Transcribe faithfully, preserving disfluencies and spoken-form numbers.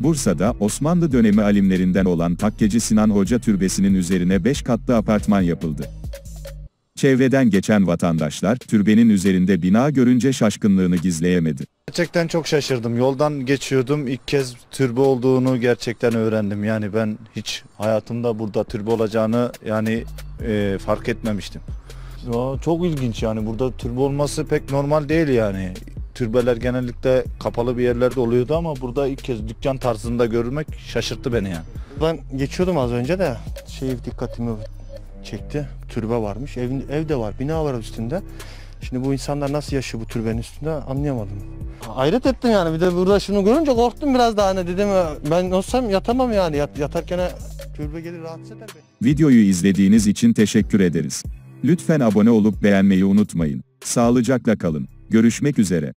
Bursa'da, Osmanlı dönemi alimlerinden olan Takkeci Sinan Hoca Türbesi'nin üzerine beş katlı apartman yapıldı. Çevreden geçen vatandaşlar, türbenin üzerinde bina görünce şaşkınlığını gizleyemedi. Gerçekten çok şaşırdım. Yoldan geçiyordum. İlk kez türbe olduğunu gerçekten öğrendim. Yani ben hiç hayatımda burada türbe olacağını yani e, fark etmemiştim. Ya, çok ilginç yani. Burada türbe olması pek normal değil yani. Türbeler genellikle kapalı bir yerlerde oluyordu ama burada ilk kez dükkan tarzında görülmek şaşırttı beni yani. Ben geçiyordum az önce de şey dikkatimi çekti. Türbe varmış. Ev, ev de var, bina var üstünde. Şimdi bu insanlar nasıl yaşıyor bu türbenin üstünde anlayamadım. Hayret ettim yani. Bir de burada şunu görünce korktum biraz daha, hani dedim ben olsam yatamam yani. Yat, yatarken türbe gelir rahatsız eder beni. Videoyu izlediğiniz için teşekkür ederiz. Lütfen abone olup beğenmeyi unutmayın. Sağlıcakla kalın. Görüşmek üzere.